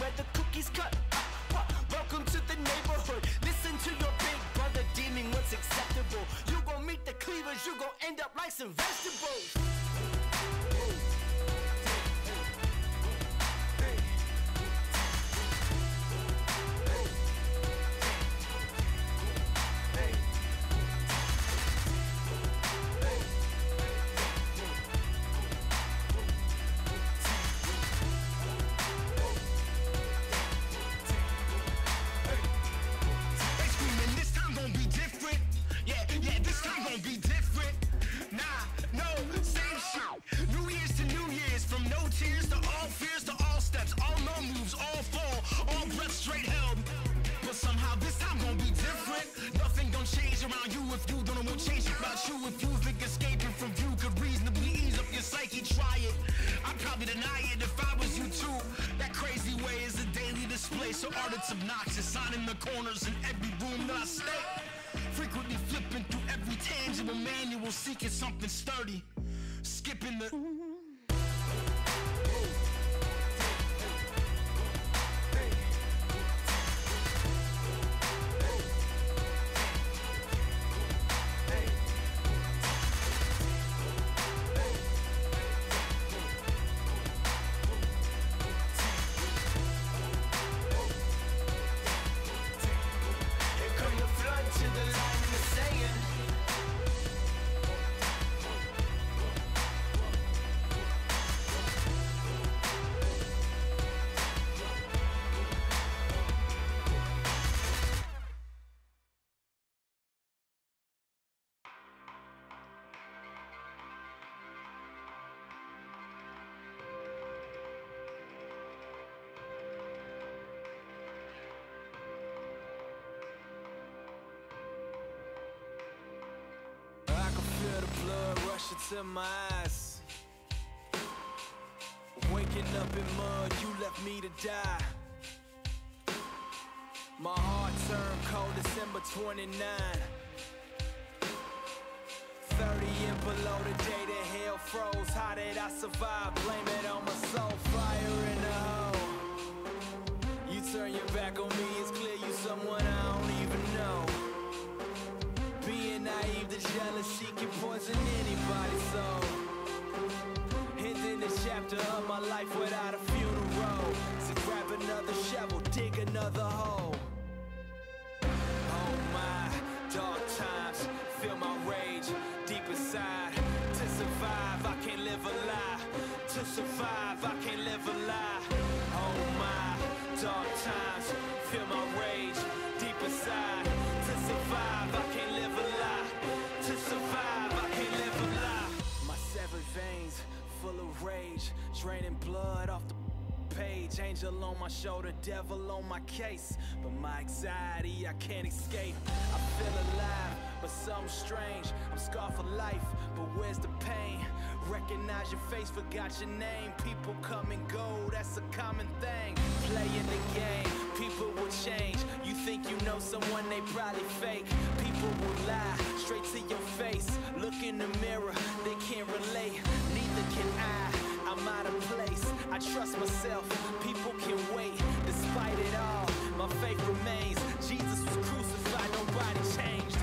where the cookies cut. Welcome to the neighborhood. Listen to your big brother deeming what's acceptable. You gon' meet the cleavers, you gon' end up like some vegetables. Be different, nah, no, same shit. New Year's to New Year's, from no tears to all fears to all steps, all no moves, all fall, all breath straight held. But somehow this time gon' be different. Nothing gon' change around you if you don't know what change about you. If you think escaping from view could reasonably ease up your psyche, try it. I'd probably deny it if I was you too. That crazy way is a daily display, so art it's obnoxious, signing the corners in every room that I stay. Frequently flipping through every tangible manual, seeking something sturdy, skipping the to my eyes. Waking up in mud, you left me to die. My heart turned cold December 29. 30 and below the day that hell froze. How did I survive? Blame it on my soul. Fire in the hole. You turn your back on me, it's clear you someone I don't even know. Being naive, the jealousy can poison anybody's soul. Ending this chapter of my life without a funeral. So grab another shovel, dig another hole. Oh my, dark times, feel my rage deep inside. To survive, I can't live a lie. To survive, I can't live a lie. Oh my, dark times, feel my rage deep inside. To survive, I can't live a lie. To survive, I can't live a lie. My severed veins, full of rage, draining blood off the page. Angel on my shoulder, devil on my case. But my anxiety, I can't escape. I feel alive, but something strange. I'm scarred for life, but where's the pain? Recognize your face, forgot your name. People come and go, that's a common thing. Playing the game, people will change. You think you know someone, they probably fake. People will lie, straight to your face. Look in the mirror, they can't relate. Neither can I, I'm out of place. I trust myself, people can wait. Despite it all, my faith remains. Jesus was crucified, nobody changed.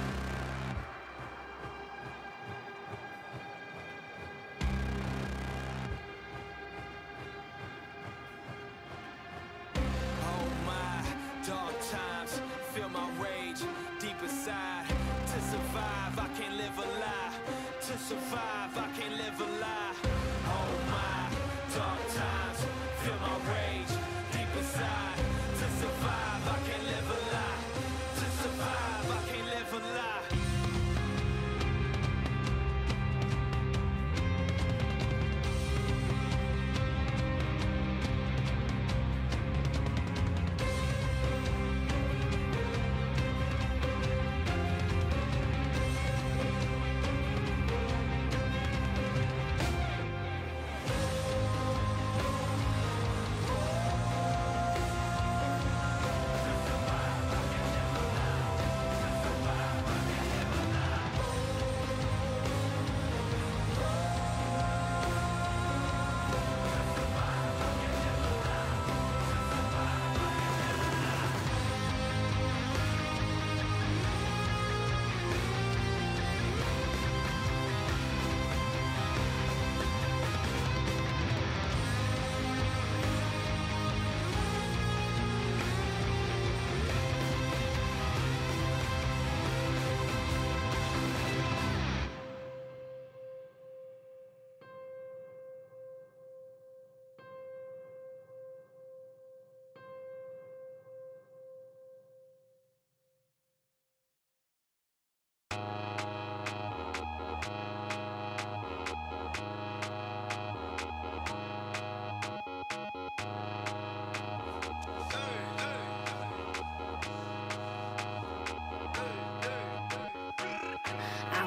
Oh my, dark times, feel my rage deep inside. To survive, I can't live a lie. To survive, I can't live a lie. Oh my, dark times, feel my rage deep inside. To survive, I can't live a lie. To survive, I can't live a lie.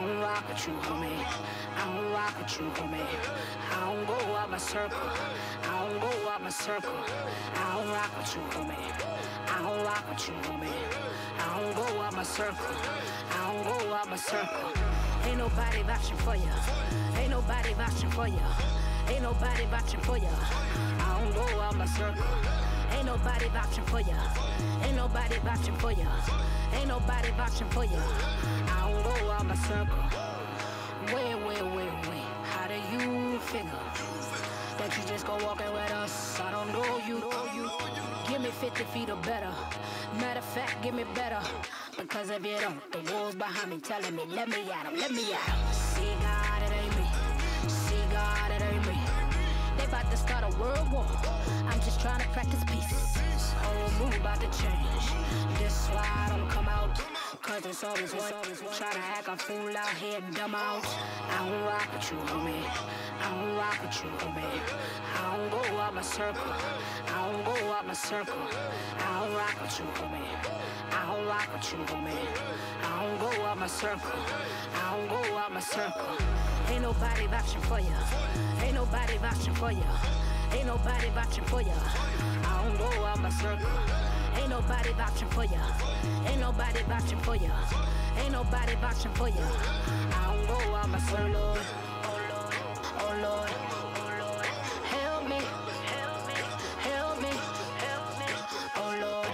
don't rock with you, homie. I don't rock with you, homie. I don't go out my circle. I don't go out my circle. I don't rock with you, homie. I don't rock with you, homie. I don't go out my circle. I don't go out my circle. Ain't nobody vouching for you. Ain't nobody vouching for you. Ain't nobody vouching for you. I don't go out my circle. Ain't nobody vouching for you. Ain't nobody vouching for you. Ain't nobody vouching for you. I don't go out my circle. Wait. How do you figure that you just go walking with us? I don't know you. Give me 50 feet or better. Matter of fact, give me better. Because if you don't, the wolves behind me telling me, let me at 'em, let me at 'em. See God, it ain't me. See God, it ain't me. They about to start a world war. I'm just trying to practice peace. Whole mood about to change. This why I don't come out. Cause it's always one. Try to act a fool out here and dumb out. I don't rock with you, homie. I don't rock with you, homie. I don't go out my circle. I don't go out my circle. I don't rock with you, homie. I don't rock with you, homie. I don't go out my circle. I don't go out my circle. Ain't nobody vouching for you. Ain't nobody vouching for you. Ain't nobody vouching for you. I don't go out my circle. Ain't nobody vouching for you. Ain't nobody vouching for you. Ain't nobody vouching for you. I don't go out my circle. Oh Lord, help me, help me, oh Lord,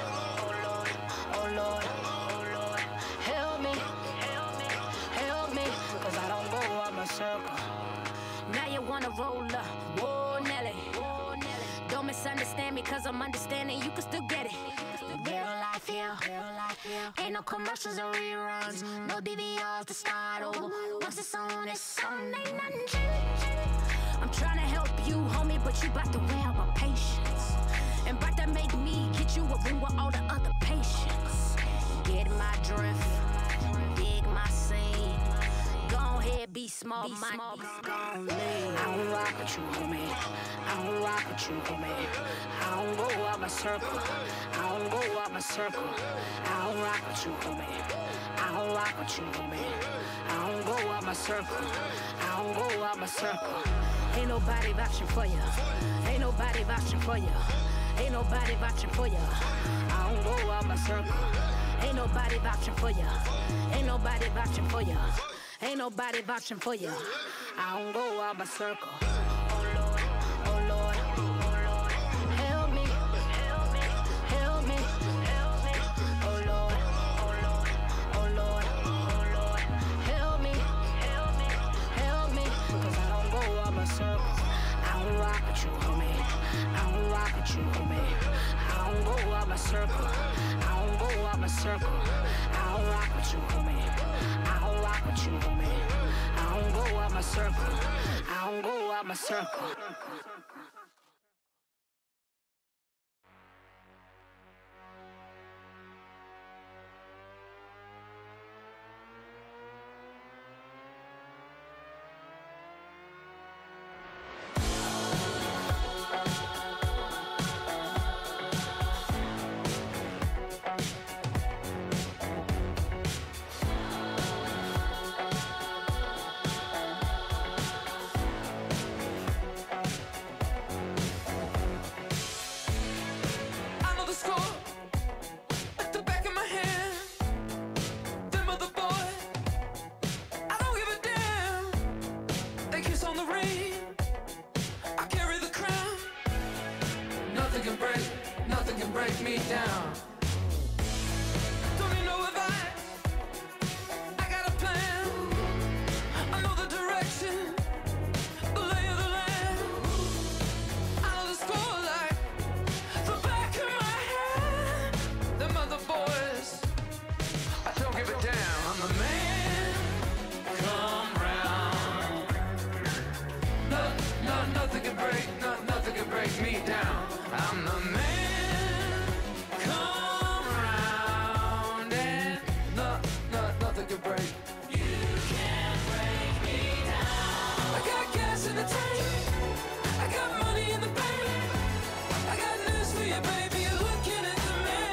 help me, cause I don't go out my circle. Now you wanna roll up, whoa Nelly. Don't misunderstand me cause I'm understanding you can still get it. Real life here, ain't no commercials or reruns, no DVRs to start over. Once it's on, ain't nothing changed. I'm trying to help you, homie, but you bout to wear out my patience. And bout to make me get you a room with all the other patients. Get my drift, dig my scene. Go ahead, be small, my niggas gon' leave. I don't rock with you, homie. I don't rock with you, homie. I don't go out my circle. I don't go out my circle. I don't rock with you, homie. I don't rock with you, homie. I don't go out my circle. I don't go out my circle. Ain't nobody vouching for you. Ain't nobody vouching for you. Ain't nobody vouching for you. I don't go out my circle. Ain't nobody vouching for you. Ain't nobody vouching for you. Ain't nobody vouching for you. I don't go out my circle. Oh Lord, help me, help me, oh Lord, help me, cause I don't go out my circle. I don't rock with you, homie. I don't rock with you, homie. I don't go out my circle. I don't go out my circle. I don't rock with you, homie. I don't rock with you, homie. I don't go out my circle. I don't go out my circle.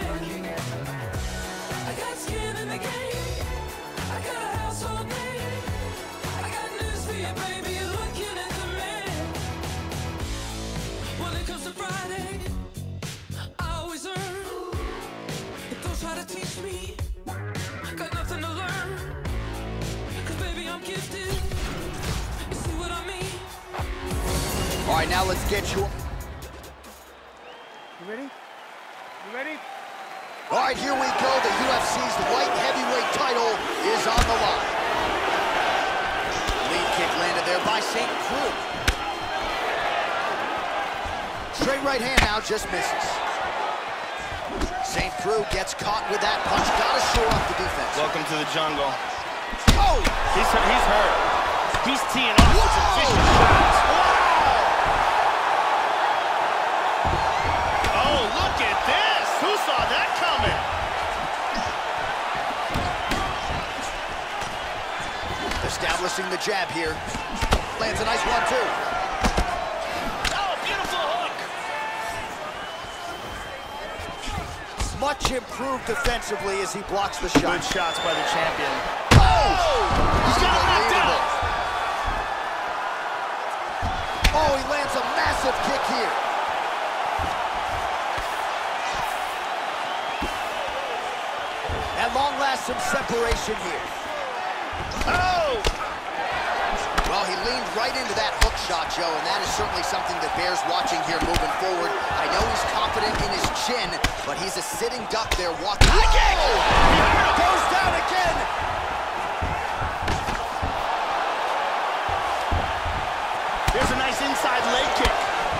I got skin in the game. I got a household name. teach me. Got nothing to learn. 'Cause baby, I'm gifted. You see what I mean? All right, now let's get you. You ready? You ready? All right, here we go. The UFC's light heavyweight title is on the line. Lead kick landed there by St. Preux. Straight right hand now, just misses. St. Preux gets caught with that punch. Gotta shore up the defense. Welcome to the jungle. Oh! He's hurt. He's teeing off with some vicious shots. Oh, look at this! Who saw that coming? Establishing the jab here. Lands a nice 1-2. Oh, beautiful hook! Much improved defensively as he blocks the shot. Good shots by the champion. Oh! He's got him knocked out! Oh, he lands a massive kick here. At long last, some separation here. Oh! Well, he leaned right into that hook shot, Joe, and that is certainly something that bears watching here moving forward. I know he's confident in his chin, but he's a sitting duck there walking. Oh! Goes down again! There's a nice inside leg kick.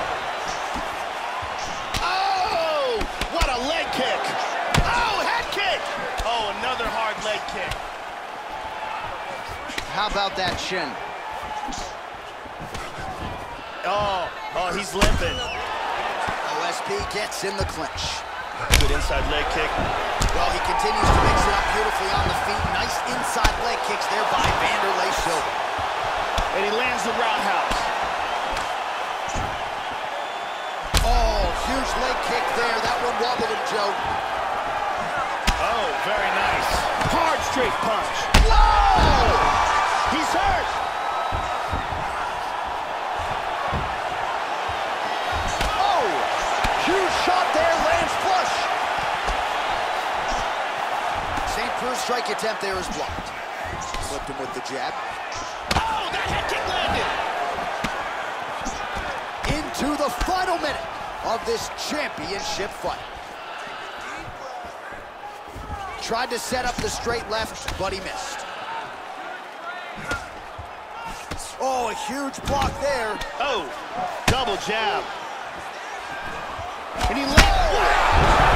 Oh! What a leg kick! Oh, head kick! Oh, another hard leg kick. How about that chin? Oh, he's limping. OSP gets in the clinch. Good inside leg kick. Well, he continues to mix it up beautifully on the feet. Nice inside leg kicks there by Wanderlei Silva. And he lands the roundhouse. Oh, huge leg kick there. That one wobbled him, Joe. Oh, very nice. Hard straight punch. Whoa! He's hurt. Oh! Huge shot there, lands flush. St. Preux's strike attempt there is blocked. Flipped him with the jab. Oh, that head kick landed. Into the final minute of this championship fight. Tried to set up the straight left, but he missed. Oh, a huge block there. Oh, double jab. And he lands.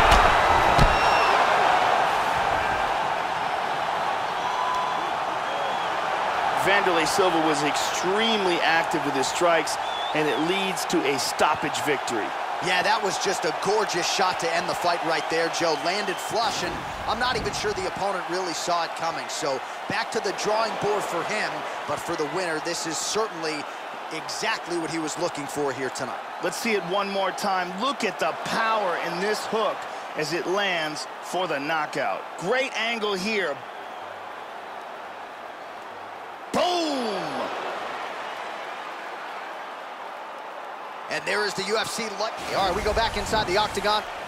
Wanderlei Silva was extremely active with his strikes, and it leads to a stoppage victory. Yeah, that was just a gorgeous shot to end the fight right there, Joe. Landed flush, and I'm not even sure the opponent really saw it coming. So back to the drawing board for him, but for the winner, this is certainly exactly what he was looking for here tonight. Let's see it one more time. Look at the power in this hook as it lands for the knockout. Great angle here. Boom! And there is the UFC. All right, we go back inside the octagon.